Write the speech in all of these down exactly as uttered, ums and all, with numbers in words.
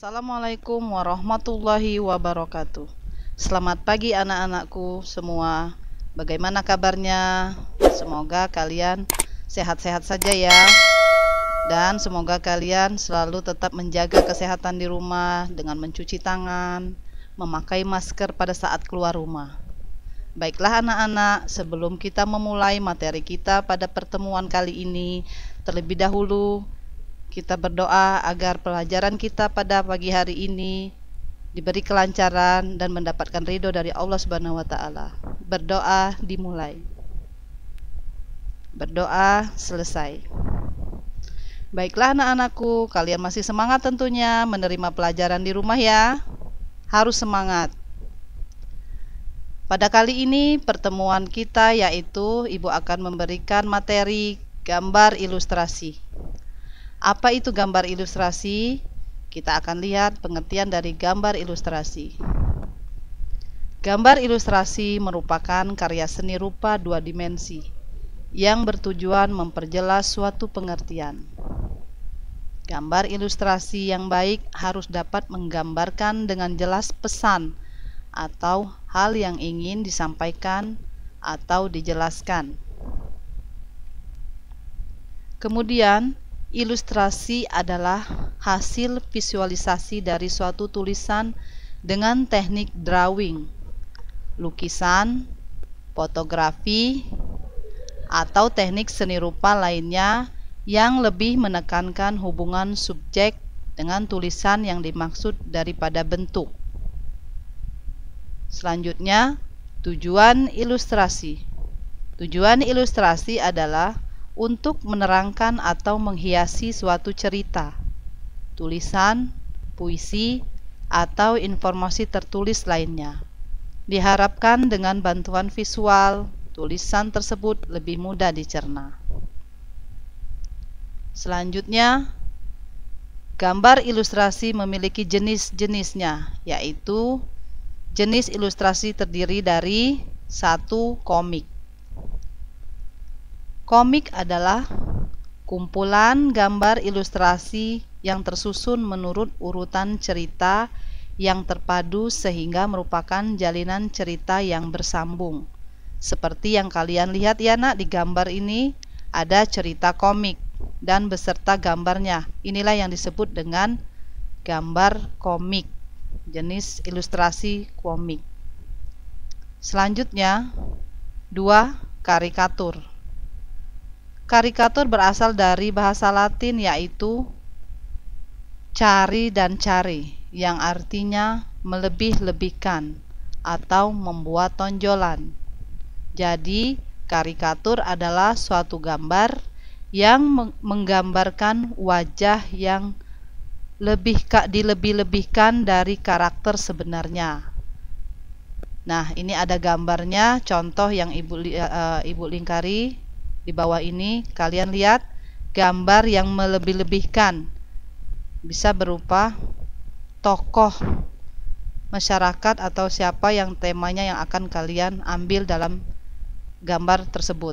Assalamualaikum warahmatullahi wabarakatuh. Selamat pagi anak-anakku semua. Bagaimana kabarnya? Semoga kalian sehat-sehat saja ya. Dan semoga kalian selalu tetap menjaga kesehatan di rumah dengan mencuci tangan, memakai masker pada saat keluar rumah. Baiklah anak-anak, sebelum kita memulai materi kita pada pertemuan kali ini, terlebih dahulu kita berdoa agar pelajaran kita pada pagi hari ini diberi kelancaran dan mendapatkan ridho dari Allah Subhanahu wa taala. Berdoa dimulai. Berdoa selesai. Baiklah anak-anakku, kalian masih semangat tentunya menerima pelajaran di rumah ya. Harus semangat. Pada kali ini pertemuan kita yaitu Ibu akan memberikan materi gambar ilustrasi. Apa itu gambar ilustrasi? Kita akan lihat pengertian dari gambar ilustrasi. Gambar ilustrasi merupakan karya seni rupa dua dimensi yang bertujuan memperjelas suatu pengertian. Gambar ilustrasi yang baik harus dapat menggambarkan dengan jelas pesan atau hal yang ingin disampaikan atau dijelaskan. Kemudian, ilustrasi adalah hasil visualisasi dari suatu tulisan dengan teknik drawing, lukisan, fotografi, atau teknik seni rupa lainnya yang lebih menekankan hubungan subjek dengan tulisan yang dimaksud daripada bentuk. Selanjutnya, tujuan ilustrasi. Tujuan ilustrasi adalah untuk menerangkan atau menghiasi suatu cerita, tulisan, puisi, atau informasi tertulis lainnya. Diharapkan dengan bantuan visual, tulisan tersebut lebih mudah dicerna. Selanjutnya, gambar ilustrasi memiliki jenis-jenisnya, yaitu jenis ilustrasi terdiri dari satu komik. Komik adalah kumpulan gambar ilustrasi yang tersusun menurut urutan cerita yang terpadu sehingga merupakan jalinan cerita yang bersambung. Seperti yang kalian lihat ya nak, di gambar ini ada cerita komik dan beserta gambarnya. Inilah yang disebut dengan gambar komik, jenis ilustrasi komik. Selanjutnya, dua, karikatur. Karikatur berasal dari bahasa Latin yaitu cari dan cari, yang artinya melebih-lebihkan atau membuat tonjolan. Jadi, karikatur adalah suatu gambar yang menggambarkan wajah yang lebih dilebih-lebihkan dari karakter sebenarnya. Nah, ini ada gambarnya, contoh yang Ibu uh, Ibu lingkari. Di bawah ini kalian lihat gambar yang melebih-lebihkan, bisa berupa tokoh masyarakat atau siapa yang temanya yang akan kalian ambil dalam gambar tersebut.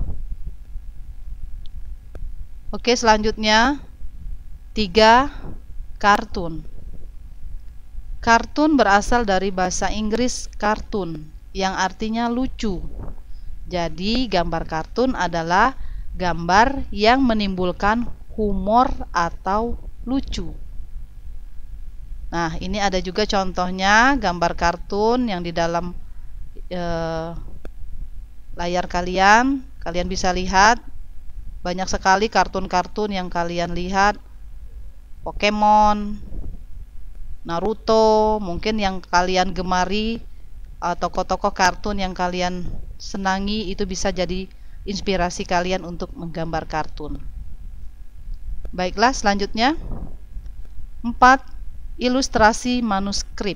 Oke, selanjutnya tiga, kartun. Kartun berasal dari bahasa Inggris kartun yang artinya lucu. Jadi gambar kartun adalah gambar yang menimbulkan humor atau lucu. Nah, ini ada juga contohnya gambar kartun yang di dalam eh, layar kalian. Kalian bisa lihat banyak sekali kartun-kartun yang kalian lihat. Pokemon, Naruto, mungkin yang kalian gemari, tokoh-tokoh kartun yang kalian senangi itu bisa jadi inspirasi kalian untuk menggambar kartun. Baiklah, selanjutnya empat, ilustrasi manuskrip.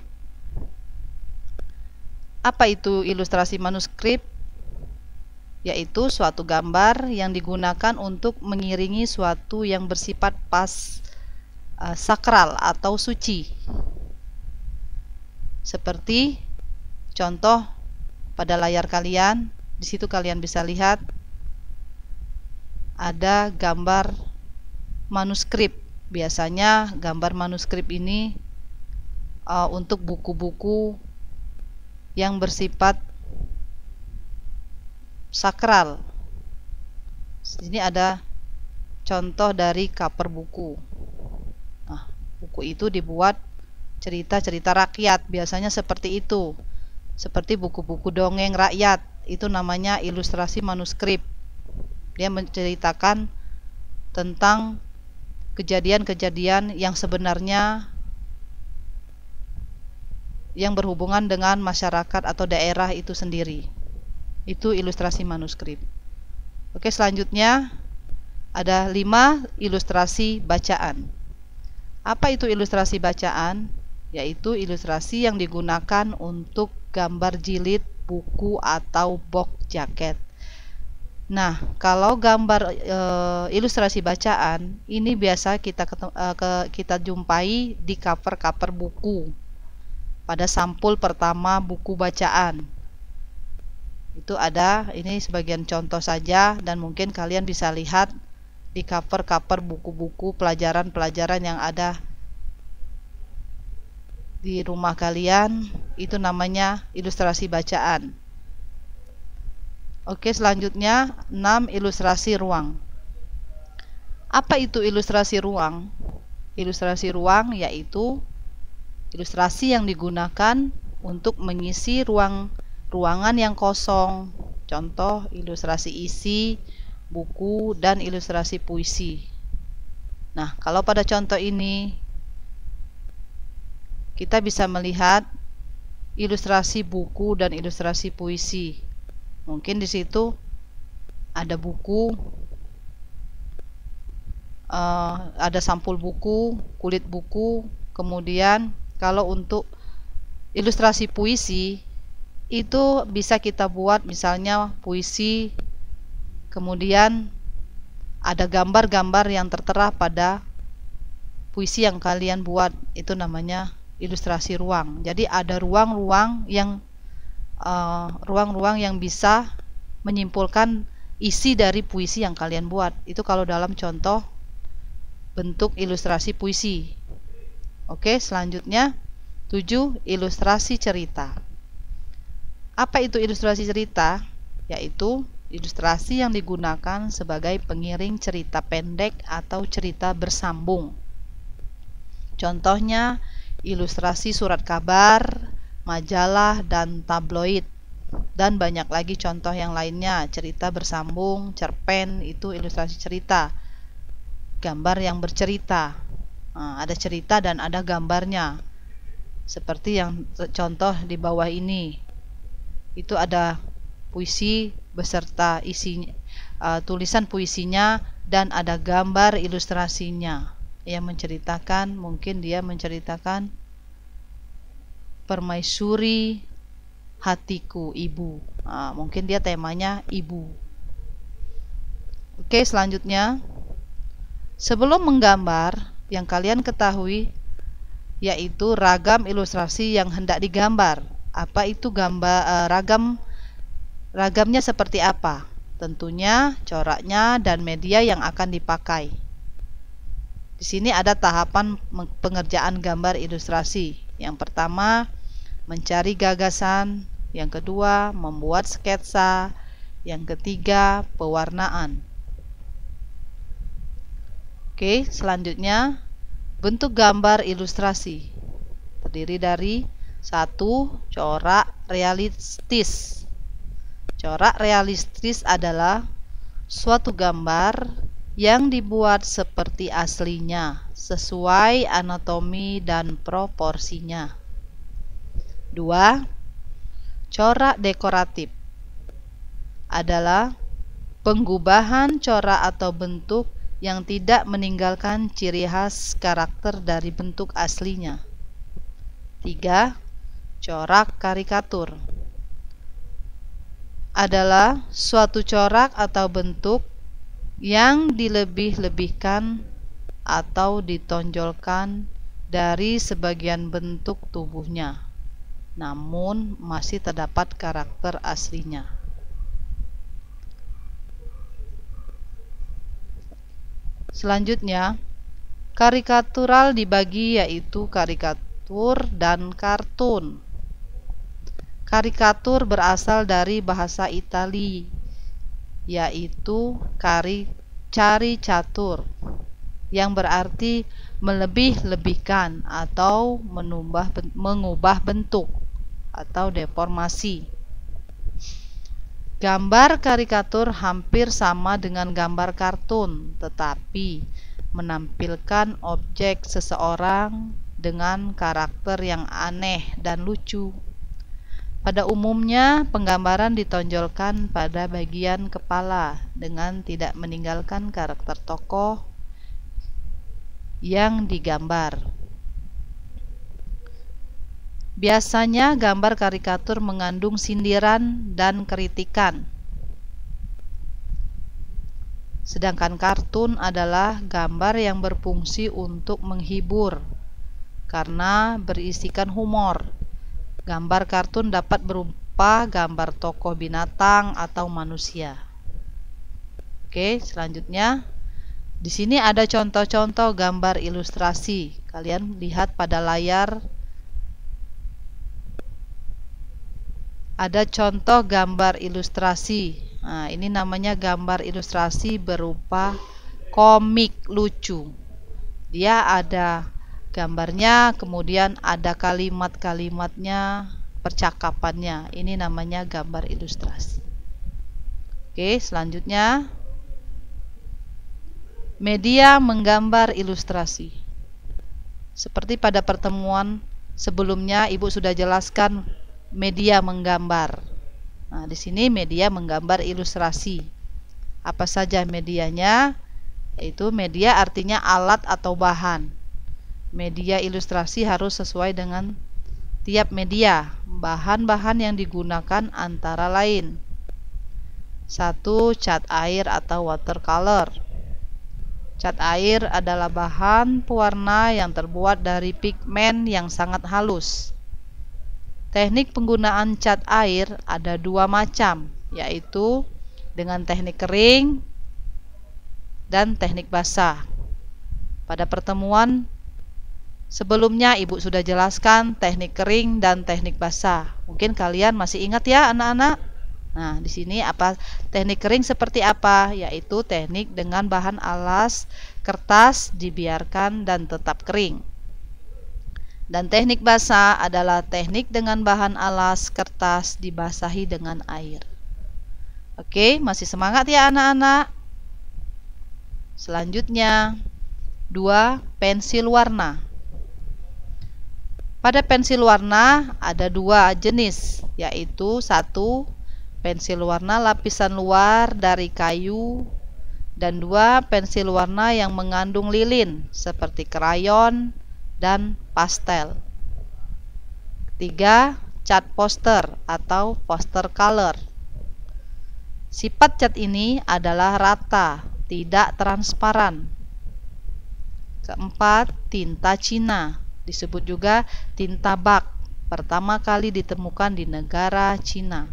Apa itu ilustrasi manuskrip? Yaitu suatu gambar yang digunakan untuk mengiringi suatu yang bersifat pas uh, sakral atau suci. Seperti contoh pada layar kalian, di situ kalian bisa lihat ada gambar manuskrip. Biasanya gambar manuskrip ini uh, untuk buku-buku yang bersifat sakral. Sini ada contoh dari cover buku. Nah, buku itu dibuat cerita-cerita rakyat, biasanya seperti itu. Seperti buku-buku dongeng rakyat, itu namanya ilustrasi manuskrip. Dia menceritakan tentang kejadian-kejadian yang sebenarnya yang berhubungan dengan masyarakat atau daerah itu sendiri. Itu ilustrasi manuskrip. Oke, selanjutnya ada lima ilustrasi bacaan. Apa itu ilustrasi bacaan? Yaitu ilustrasi yang digunakan untuk gambar jilid buku atau box jaket. Nah, kalau gambar e, ilustrasi bacaan ini biasa kita e, ke, kita jumpai di cover-cover buku. Pada sampul pertama buku bacaan. Itu ada, ini sebagian contoh saja dan mungkin kalian bisa lihat di cover-cover buku-buku pelajaran-pelajaran yang ada di rumah kalian, itu namanya ilustrasi bacaan. Oke, selanjutnya enam ilustrasi ruang. Apa itu ilustrasi ruang? Ilustrasi ruang yaitu ilustrasi yang digunakan untuk mengisi ruang ruangan yang kosong. Contoh ilustrasi isi buku dan ilustrasi puisi. Nah, kalau pada contoh ini kita bisa melihat ilustrasi buku dan ilustrasi puisi. Mungkin di situ ada buku, uh, ada sampul buku, kulit buku. Kemudian kalau untuk ilustrasi puisi itu bisa kita buat misalnya puisi, kemudian ada gambar-gambar yang tertera pada puisi yang kalian buat, itu namanya ilustrasi ruang. Jadi ada ruang-ruang yang ruang-ruang uh, yang bisa menyimpulkan isi dari puisi yang kalian buat. Itu kalau dalam contoh bentuk ilustrasi puisi. Oke, selanjutnya tujuh ilustrasi cerita. Apa itu ilustrasi cerita? Yaitu ilustrasi yang digunakan sebagai pengiring cerita pendek atau cerita bersambung. Contohnya ilustrasi surat kabar, majalah, dan tabloid, dan banyak lagi contoh yang lainnya. Cerita bersambung, cerpen, itu ilustrasi cerita. Gambar yang bercerita, nah, ada cerita dan ada gambarnya, seperti yang contoh di bawah ini. Itu ada puisi beserta isi uh, tulisan puisinya dan ada gambar ilustrasinya yang menceritakan, mungkin dia menceritakan permaisuri hatiku ibu. Nah, mungkin dia temanya ibu. Oke, selanjutnya sebelum menggambar, yang kalian ketahui yaitu ragam ilustrasi yang hendak digambar. Apa itu gambar uh, ragam ragamnya seperti apa? Tentunya coraknya dan media yang akan dipakai. Di sini ada tahapan pengerjaan gambar ilustrasi. Yang pertama, mencari gagasan. Yang kedua, membuat sketsa. Yang ketiga, pewarnaan. Oke, selanjutnya bentuk gambar ilustrasi. Terdiri dari satu, corak realistis. Corak realistis adalah suatu gambar yang dibuat seperti aslinya, sesuai anatomi dan proporsinya. Dua, corak dekoratif adalah penggubahan corak atau bentuk yang tidak meninggalkan ciri khas karakter dari bentuk aslinya. Tiga, corak karikatur adalah suatu corak atau bentuk yang dilebih-lebihkan atau ditonjolkan dari sebagian bentuk tubuhnya, namun masih terdapat karakter aslinya. Selanjutnya, karikatural dibagi yaitu karikatur dan kartun. Karikatur berasal dari bahasa Itali, yaitu cari, caricatur, yang berarti melebih-lebihkan atau menubah, mengubah bentuk atau deformasi. Gambar karikatur hampir sama dengan gambar kartun, tetapi menampilkan objek seseorang dengan karakter yang aneh dan lucu. Pada umumnya, penggambaran ditonjolkan pada bagian kepala dengan tidak meninggalkan karakter tokoh yang digambar. Biasanya gambar karikatur mengandung sindiran dan kritikan. Sedangkan kartun adalah gambar yang berfungsi untuk menghibur karena berisikan humor. Gambar kartun dapat berupa gambar tokoh binatang atau manusia. Oke, selanjutnya di sini ada contoh-contoh gambar ilustrasi. Kalian lihat pada layar. Ada contoh gambar ilustrasi. Nah, ini namanya gambar ilustrasi berupa komik lucu. Dia ada gambarnya, kemudian ada kalimat-kalimatnya, percakapannya. Ini namanya gambar ilustrasi. Oke, selanjutnya media menggambar ilustrasi. Seperti pada pertemuan sebelumnya, Ibu sudah jelaskan media menggambar. Nah, di sini media menggambar ilustrasi. Apa saja medianya? Yaitu media artinya alat atau bahan. Media ilustrasi harus sesuai dengan tiap media. Bahan-bahan yang digunakan antara lain: satu. Cat air atau watercolor. Cat air adalah bahan pewarna yang terbuat dari pigmen yang sangat halus. Teknik penggunaan cat air ada dua macam, yaitu dengan teknik kering dan teknik basah. Pada pertemuan sebelumnya Ibu sudah jelaskan teknik kering dan teknik basah. Mungkin kalian masih ingat ya anak-anak? Nah, di sini apa teknik kering seperti apa? Yaitu teknik dengan bahan alas kertas dibiarkan dan tetap kering. Dan teknik basah adalah teknik dengan bahan alas kertas dibasahi dengan air. Oke, masih semangat ya anak-anak? Selanjutnya, dua. Pensil warna. Pada pensil warna ada dua jenis, yaitu satu. Pensil warna lapisan luar dari kayu, dan dua. Pensil warna yang mengandung lilin seperti krayon dan pastel. Tiga. Cat poster atau poster color. Sifat cat ini adalah rata, tidak transparan. Keempat. Tinta Cina, disebut juga tinta bak, pertama kali ditemukan di negara Cina.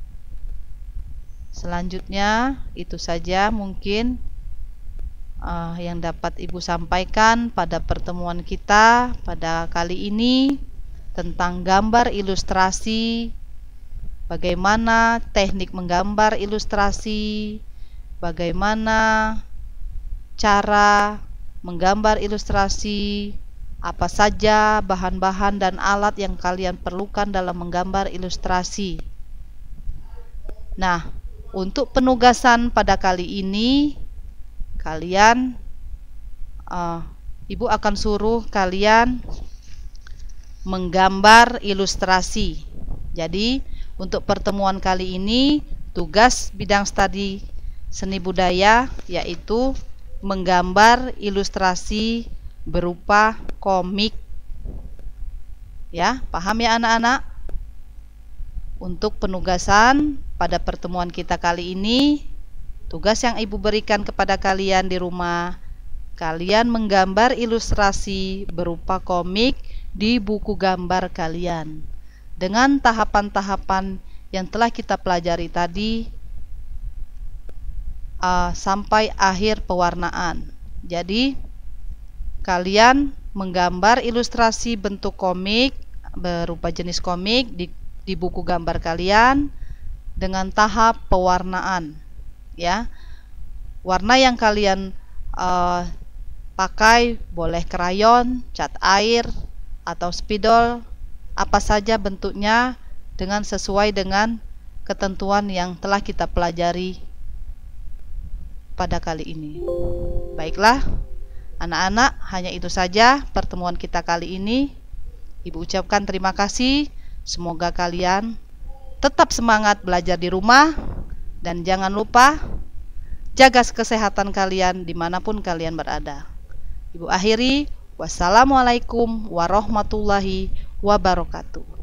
Selanjutnya itu saja mungkin uh, yang dapat Ibu sampaikan pada pertemuan kita pada kali ini tentang gambar ilustrasi, bagaimana teknik menggambar ilustrasi, bagaimana cara menggambar ilustrasi, apa saja bahan-bahan dan alat yang kalian perlukan dalam menggambar ilustrasi. Nah, untuk penugasan pada kali ini, kalian, uh, Ibu akan suruh kalian menggambar ilustrasi. Jadi, untuk pertemuan kali ini, tugas bidang studi seni budaya yaitu menggambar ilustrasi berupa komik. Ya, paham ya anak-anak? Untuk penugasan pada pertemuan kita kali ini, tugas yang Ibu berikan kepada kalian di rumah, kalian menggambar ilustrasi berupa komik di buku gambar kalian dengan tahapan-tahapan yang telah kita pelajari tadi uh, sampai akhir pewarnaan. Jadi kalian menggambar ilustrasi bentuk komik berupa jenis komik di, di buku gambar kalian dengan tahap pewarnaan, ya. Warna yang kalian uh, pakai boleh krayon, cat air, atau spidol, apa saja bentuknya dengan sesuai dengan ketentuan yang telah kita pelajari pada kali ini. Baiklah, anak-anak, hanya itu saja pertemuan kita kali ini. Ibu ucapkan terima kasih. Semoga kalian tetap semangat belajar di rumah, dan jangan lupa jaga kesehatan kalian dimanapun kalian berada. Ibu akhiri, wassalamualaikum warahmatullahi wabarakatuh.